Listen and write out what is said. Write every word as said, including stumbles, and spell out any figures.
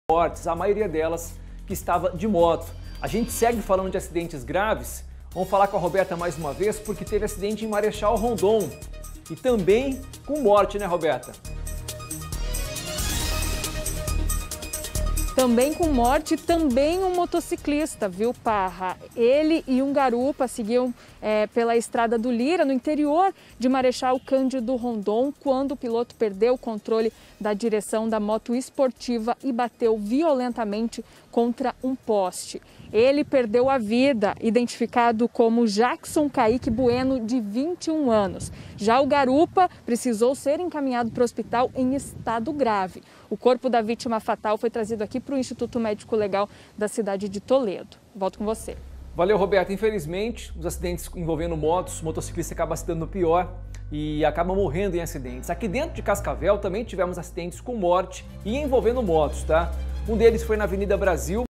mortes, a maioria delas que estava de moto. A gente segue falando de acidentes graves. Vamos falar com a Roberta mais uma vez, porque teve acidente em Marechal Rondon. E também com morte, né, Roberta? Também com morte, também um motociclista, viu, Parra? Ele e um garupa seguiam é, pela estrada do Lira, no interior de Marechal Cândido Rondon, quando o piloto perdeu o controle da direção da moto esportiva e bateu violentamente contra um poste. Ele perdeu a vida, identificado como Jackson Kaique Bueno, de vinte e um anos. Já o garupa precisou ser encaminhado para o hospital em estado grave. O corpo da vítima fatal foi trazido aqui para o Instituto Médico Legal da cidade de Toledo. Volto com você. Valeu, Roberta. Infelizmente, os acidentes envolvendo motos, o motociclista acaba se dando pior e acaba morrendo em acidentes. Aqui dentro de Cascavel também tivemos acidentes com morte e envolvendo motos, tá? Um deles foi na Avenida Brasil.